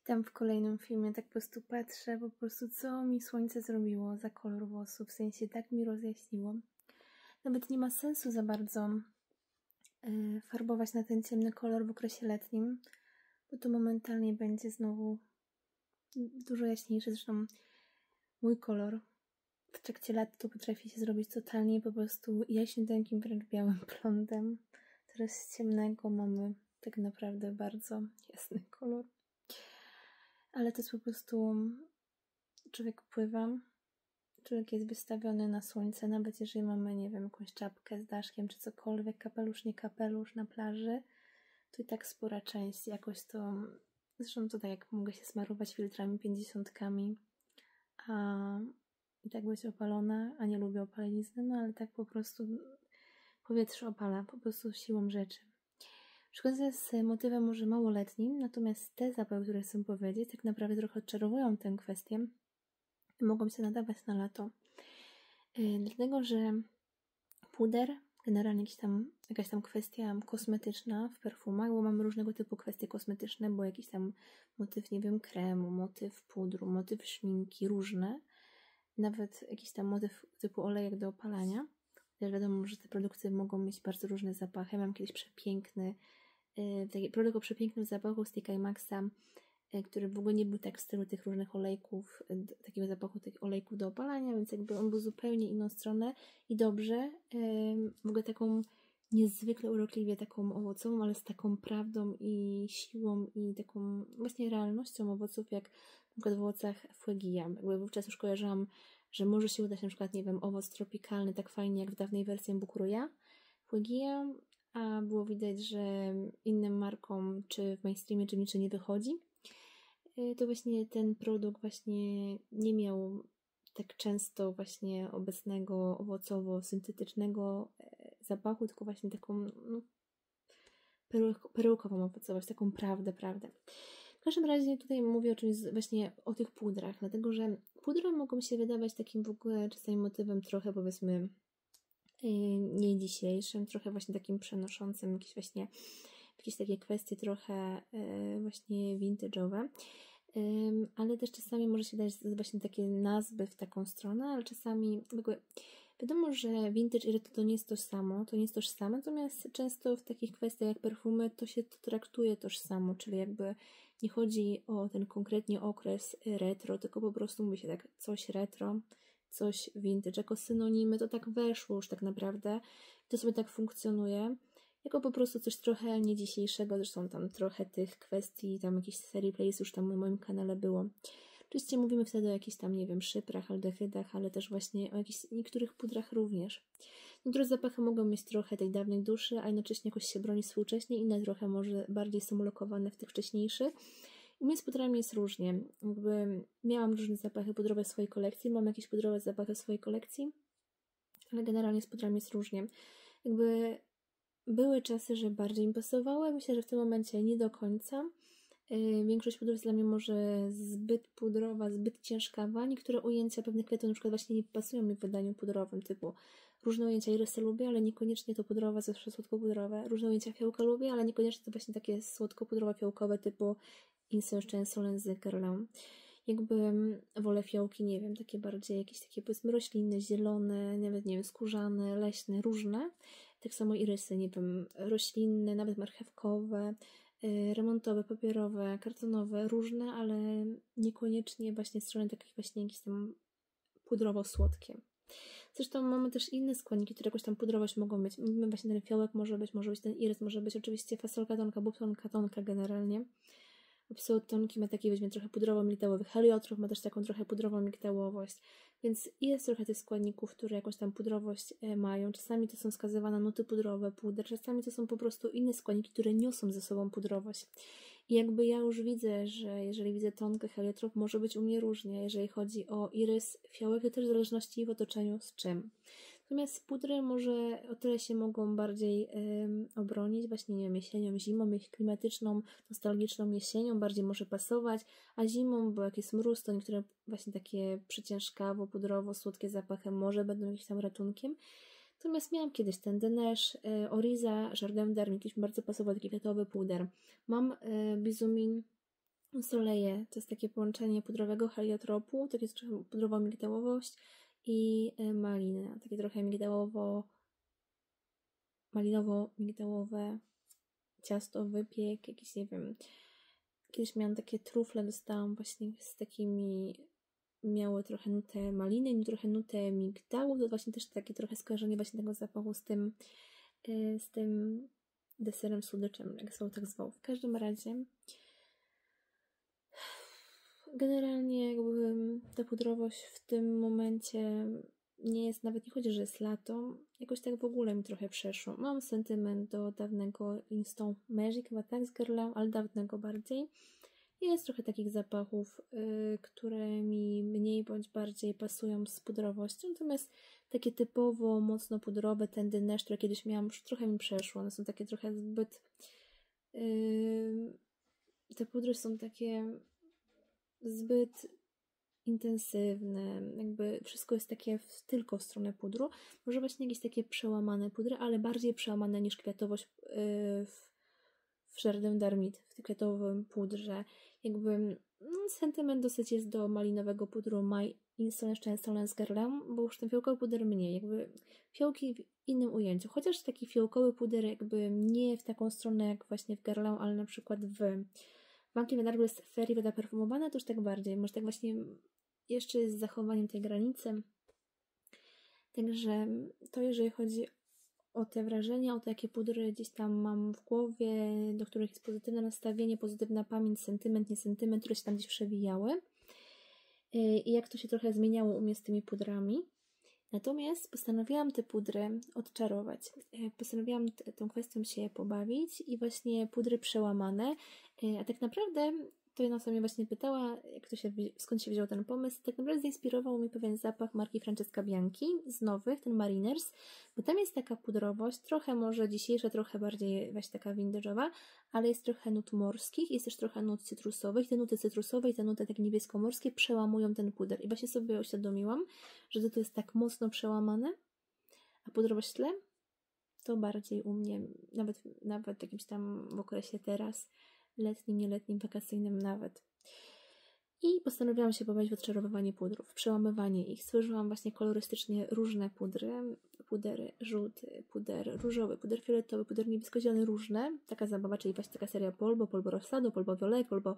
Witam w kolejnym filmie, tak po prostu patrzę, po prostu co mi słońce zrobiło za kolor włosów, w sensie tak mi rozjaśniło. Nawet nie ma sensu za bardzo farbować na ten ciemny kolor w okresie letnim, bo to momentalnie będzie znowu dużo jaśniejszy. Zresztą mój kolor w trakcie lat to potrafi się zrobić totalnie po prostu jaśniuteńkim, wręcz białym blondem. Teraz z ciemnego mamy tak naprawdę bardzo jasny kolor. Ale to jest po prostu, człowiek pływa, człowiek jest wystawiony na słońce, nawet jeżeli mamy, nie wiem, jakąś czapkę z daszkiem czy cokolwiek, kapelusz, nie kapelusz na plaży, to i tak spora część jakoś to, zresztą to tak jak mogę się smarować filtrami 50, a i tak być opalona, a nie lubię opalenizny, no ale tak po prostu powietrze opala, po prostu siłą rzeczy. Przychodzę z motywem może małoletnim, natomiast te zapachy, które chcę powiedzieć, tak naprawdę trochę odczarowują tę kwestię i mogą się nadawać na lato. Dlatego, że puder, generalnie jakaś tam kwestia kosmetyczna w perfumach, bo mamy różnego typu kwestie kosmetyczne, bo jakiś tam motyw, nie wiem, kremu, motyw pudru, motyw szminki, różne. Nawet jakiś tam motyw typu olejek do opalania. Też wiadomo, że te produkty mogą mieć bardzo różne zapachy. Mam kiedyś przepiękny taki produkt o przepięknym zapachu z TK Maxa, który w ogóle nie był tak w stylu tych różnych olejków, takiego zapachu tych olejków do opalania, więc jakby on był zupełnie inną stronę i dobrze, w ogóle taką niezwykle urokliwie, taką owocową, ale z taką prawdą i siłą i taką właśnie realnością owoców, jak na przykład w owocach Fuegia. Jakby wówczas już kojarzyłam, że może się udać na przykład, nie wiem, owoc tropikalny tak fajnie jak w dawnej wersji Bukuruya Fuegia, a było widać, że innym markom, czy w mainstreamie, czy niczym nie wychodzi, to właśnie ten produkt właśnie nie miał tak często właśnie obecnego owocowo-syntetycznego zapachu, tylko właśnie taką perełkową owocowość, taką prawdę. W każdym razie tutaj mówię o czymś właśnie o tych pudrach, dlatego że pudry mogą się wydawać takim w ogóle czasami motywem trochę, powiedzmy, nie dzisiejszym, trochę właśnie takim przenoszącym jakieś takie kwestie trochę właśnie vintage'owe, ale też czasami może się dać właśnie takie nazwy w taką stronę, ale czasami w ogóle wiadomo, że vintage i retro to nie jest tożsame, natomiast często w takich kwestiach jak perfumy to się to traktuje tożsamo, czyli jakby nie chodzi o ten konkretnie okres retro, tylko po prostu mówi się tak, coś retro, coś vintage, jako synonimy, to tak weszło już tak naprawdę, to sobie tak funkcjonuje, jako po prostu coś trochę nie dzisiejszego, zresztą tam trochę tych kwestii, tam jakieś serii plays już tam na moim kanale było. Oczywiście mówimy wtedy o jakichś tam, nie wiem, szyprach, aldehydach, ale też właśnie o jakichś niektórych pudrach również. Niektóre zapachy mogą mieć trochę tej dawnej duszy, a jednocześnie jakoś się broni współcześnie, inne trochę może bardziej są ulokowane w tych wcześniejszych. I mnie z pudrami jest różnie. Jakby miałam różne zapachy pudrowe w swojej kolekcji, mam jakieś pudrowe zapachy w swojej kolekcji, ale generalnie z pudrami jest różnie. Jakby były czasy, że bardziej mi pasowały, myślę, że w tym momencie nie do końca. Większość pudrów jest dla mnie może zbyt pudrowa, zbyt ciężkawa. Niektóre ujęcia pewnych kwiatów na przykład właśnie nie pasują mi w wydaniu pudrowym, typu różne ujęcia irysy lubię, ale niekoniecznie to pudrowe, zawsze słodko-pudrowe. Różne ujęcia fiołka lubię, ale niekoniecznie to właśnie takie słodko-pudrowe, fiołkowe typu Insurgent Solenzy Guerlain. Jakby wolę fiołki, nie wiem, takie bardziej jakieś takie powiedzmy roślinne, zielone, nawet nie wiem, skórzane, leśne, różne. Tak samo irysy, nie wiem, roślinne, nawet marchewkowe, remontowe, papierowe, kartonowe, różne, ale niekoniecznie właśnie strony takich właśnie jakieś tam pudrowo-słodkie. Zresztą mamy też inne składniki, które jakąś tam pudrowość mogą mieć. Mówimy właśnie ten fiołek może być ten irys, może być oczywiście fasolka tonka, bubtonka tonka generalnie. Absolut tonki ma taki, weźmie trochę pudrowo-migdałowy. Heliotrop ma też taką trochę pudrową migdałowość. Więc jest trochę tych składników, które jakąś tam pudrowość mają. Czasami to są wskazywane nuty pudrowe, puder, czasami to są po prostu inne składniki, które niosą ze sobą pudrowość. I jakby ja już widzę, że jeżeli widzę tonkę, heliotrop, może być u mnie różnie. Jeżeli chodzi o irys, fiołek, to też w zależności w otoczeniu z czym. Natomiast pudry może o tyle się mogą bardziej obronić, właśnie nie wiem, jesienią, zimą, klimatyczną, nostalgiczną jesienią bardziej może pasować, a zimą, bo jak jest mróz, to niektóre właśnie takie przyciężkawo, pudrowo, słodkie zapachy może będą jakimś tam ratunkiem. Natomiast miałam kiedyś ten Denèche, Oriza, Jardin d'Arme, jakiś bardzo pasował taki kwiatowy puder. Mam Bizumin Soleje to jest takie połączenie pudrowego heliotropu, takie trochę pudrową migdałowość i maliny, takie trochę malinowo-migdałowe ciasto, wypiek, jakiś, nie wiem, kiedyś miałam takie trufle, dostałam właśnie z takimi, miały trochę nutę maliny, trochę nutę migdału, to właśnie też takie trochę skojarzenie właśnie tego zapachu z tym deserem słodyczem, jak sobie tak zwał. W każdym razie generalnie jakby ta pudrowość w tym momencie nie jest, nawet nie chodzi, że jest lato, jakoś tak w ogóle mi trochę przeszło. Mam sentyment do dawnego Instant Magic, chyba tak z Guerlain, ale dawnego bardziej. Jest trochę takich zapachów, które mi mniej bądź bardziej pasują z pudrowością, natomiast takie typowo mocno pudrowe, Tendy Neige, które kiedyś miałam, już trochę mi przeszło. One są takie trochę zbyt... te pudry są takie zbyt intensywne, jakby wszystko jest takie tylko w stronę pudru. Może właśnie jakieś takie przełamane pudry, ale bardziej przełamane niż kwiatowość w Jardin d'Armid, w tym kwiatowym pudrze. Jakby sentyment dosyć jest do malinowego pudru My Insolence Guerlain, bo już ten fiołkowy puder mniej, jakby fiołki w innym ujęciu. Chociaż taki fiołkowy puder jakby nie w taką stronę jak właśnie w Guerlain, ale na przykład w Banki Menarbu jest ferii woda perfumowana, to już tak bardziej, może tak właśnie jeszcze z zachowaniem tej granicy. Także to jeżeli chodzi o te wrażenia, o te jakie pudry gdzieś tam mam w głowie, do których jest pozytywne nastawienie, pozytywna pamięć, sentyment, nie sentyment, które się tam gdzieś przewijały i jak to się trochę zmieniało u mnie z tymi pudrami. Natomiast postanowiłam te pudry odczarować. Postanowiłam tą kwestią się pobawić i właśnie pudry przełamane, a tak naprawdę to jedna osoba mnie właśnie pytała, skąd się wziął ten pomysł. Tak naprawdę zainspirował mi pewien zapach marki Francesca Bianchi z nowych, ten Mariners, bo tam jest taka pudrowość, trochę może dzisiejsza, trochę bardziej właśnie taka vintage'owa, ale jest trochę nut morskich, jest też trochę nut cytrusowych. Te nuty cytrusowe i te nuty takie niebiesko-morskie przełamują ten puder. I właśnie sobie uświadomiłam, że to jest tak mocno przełamane, a pudrowość w tle to bardziej u mnie, nawet w jakimś tam w okresie teraz, letnim, nieletnim, wakacyjnym nawet. I postanowiłam się pobawić w odczarowywanie pudrów, przełamywanie ich. Stworzyłam właśnie kolorystycznie różne pudry. Puder żółty, puder różowy, puder fioletowy, puder niebiesko-zielony, różne. Taka zabawa, czyli właśnie taka seria Polbo, Polbo Rosado, Polbo Violet, Polbo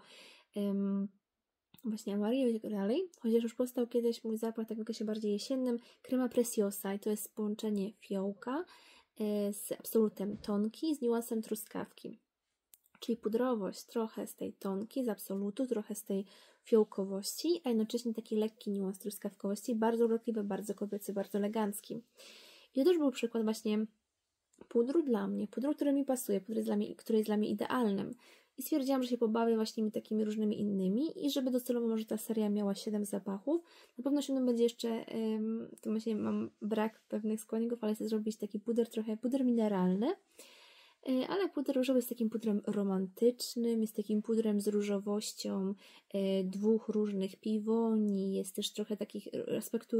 właśnie Amarillo i tak dalej. Chociaż już powstał kiedyś mój zapach tak w okresie bardziej jesiennym, Crema Preciosa i to jest połączenie fiołka z absolutem tonki z niuansem truskawki. Czyli pudrowość trochę z tej tonki, z absolutu, trochę z tej fiołkowości, a jednocześnie taki lekki niuans truskawkowości, bardzo urokliwy, bardzo kobiecy, bardzo elegancki. I to też był przykład właśnie pudru dla mnie, pudru, który mi pasuje, który jest dla mnie idealnym. I stwierdziłam, że się pobawię właśnie takimi różnymi innymi i żeby docelowo może ta seria miała 7 zapachów. Na pewno 7 będzie jeszcze, to właśnie mam brak pewnych składników, ale chcę zrobić taki puder mineralny. Ale puder różowy jest takim pudrem romantycznym, jest takim pudrem z różowością dwóch różnych piwoni, jest też trochę takich aspektu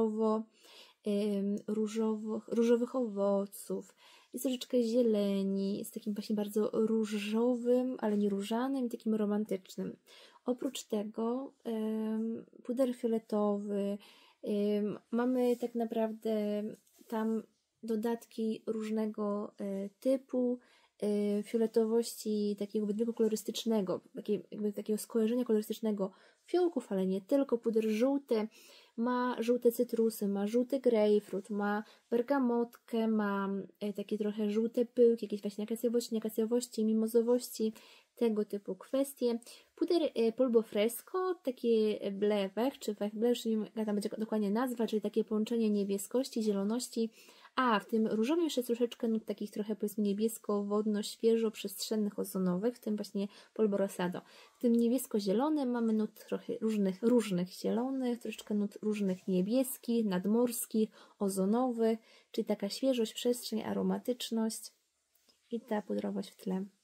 różowych owoców, jest troszeczkę zieleni, jest takim właśnie bardzo różowym, ale nie różanym, takim romantycznym. Oprócz tego puder fioletowy, mamy tak naprawdę tam dodatki różnego typu, fioletowości, takiego wydźwięku kolorystycznego, takiego skojarzenia kolorystycznego fiołków, ale nie tylko. Puder żółty ma żółte cytrusy, ma żółty grejpfrut, ma bergamotkę, ma takie trochę żółte pyłki, jakieś właśnie akacjowości, mimozowości, tego typu kwestie. Puder Polbo Fresco, takie blewek, czy bleu, już nie wiem, jak tam będzie dokładnie nazwa, czyli takie połączenie niebieskości, zieloności, a w tym różowym jeszcze troszeczkę nut takich trochę powiedzmy niebiesko-wodno, świeżo, przestrzennych, ozonowych, w tym właśnie Polbo Rosado. W tym niebiesko-zielonym mamy nut trochę różnych zielonych, troszeczkę nut różnych niebieskich, nadmorskich, ozonowych, czyli taka świeżość, przestrzeń, aromatyczność i ta pudrowość w tle.